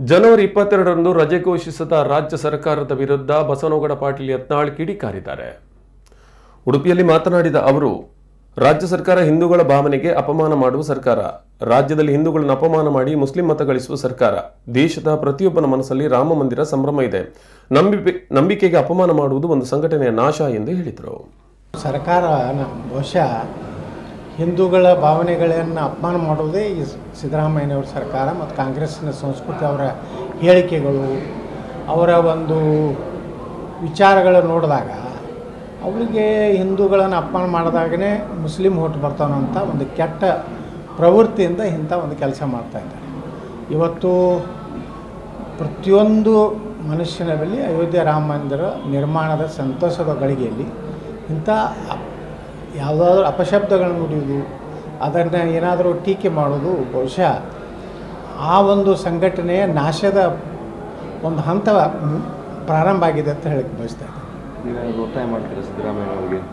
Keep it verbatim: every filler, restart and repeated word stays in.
ಜನವರಿ ಇಪ್ಪತ್ತೆರಡರಂದು ರಜೆ ಘೋಷಿಸಿದ ರಾಜ್ಯ ಸರ್ಕಾರದ ವಿರುದ್ಧ ಬಸವನಗೌಡ ಪಾಟೀಲ್ ಯತ್ನಾಳ್ ಕಿಡಿಕಾರಿದ್ದಾರೆ. ಉಡುಪಿಯಲ್ಲಿ ಮಾತನಾಡಿದ ಅವರು, ರಾಜ್ಯ ಸರ್ಕಾರ ಹಿಂದೂಗಳ ಭಾವನೆಗೆ ಅಪಮಾನ ಮಾಡುವ ಸರ್ಕಾರ, ರಾಜ್ಯದಲ್ಲಿ ಹಿಂದೂಗಳನ್ನು ಅಪಮಾನ ಮಾಡಿ ಮುಸ್ಲಿಂ ಮತ ಗಳಿಸುವ ಸರ್ಕಾರ, ದೇಶದ ಪ್ರತಿಯೊಬ್ಬನ ಮನಸ್ಸಲ್ಲಿ ರಾಮ ಮಂದಿರ ಸಂಭ್ರಮ ಇದೆ, ನಂಬಿ ನಂಬಿಕೆಗೆ ಅಪಮಾನ ಮಾಡುವುದು ಒಂದು ಸಂಘಟನೆಯ ನಾಶ ಎಂದು ಹೇಳಿದರು. ಸರ್ಕಾರ ಬಹುಶಃ ಹಿಂದೂಗಳ ಭಾವನೆಗಳನ್ನು ಅಪಮಾನ ಮಾಡುವುದೇ ಈ ಸಿದ್ದರಾಮಯ್ಯನವರ ಸರ್ಕಾರ ಮತ್ತು ಕಾಂಗ್ರೆಸ್ಸಿನ ಸಂಸ್ಕೃತಿ, ಅವರ ಹೇಳಿಕೆಗಳು, ಅವರ ಒಂದು ವಿಚಾರಗಳು ನೋಡಿದಾಗ ಅವರಿಗೆ ಹಿಂದೂಗಳನ್ನು ಅಪಮಾನ ಮಾಡಿದಾಗಲೇ ಮುಸ್ಲಿಂ ಓಟ್ ಬರ್ತಾವಂಥ ಒಂದು ಕೆಟ್ಟ ಪ್ರವೃತ್ತಿಯಿಂದ ಇಂಥ ಒಂದು ಕೆಲಸ ಮಾಡ್ತಾಯಿದ್ದಾರೆ. ಇವತ್ತು ಪ್ರತಿಯೊಂದು ಮನುಷ್ಯನ ಬಳಿ ಅಯೋಧ್ಯೆ ರಾಮ ಮಂದಿರ ನಿರ್ಮಾಣದ ಸಂತೋಷದ ಗಳಿಗೆಯಲ್ಲಿ ಇಂಥ ಯಾವುದಾದ್ರೂ ಅಪಶಬ್ದಗಳನ್ನು ನುಡಿಯುವುದು, ಅದನ್ನು ಏನಾದರೂ ಟೀಕೆ ಮಾಡೋದು ಬಹುಶಃ ಆ ಒಂದು ಸಂಘಟನೆಯ ನಾಶದ ಒಂದು ಹಂತ ಪ್ರಾರಂಭ ಆಗಿದೆ ಅಂತ ಹೇಳಕ್ಕೆ ಬಯಸ್ತಾ ಇದ್ದೀನಿ. ಒತ್ತಾಯ ಮಾಡ್ತೀರಾ ಸಿದ್ದರಾಮಯ್ಯ ಅವರಿಗೆ?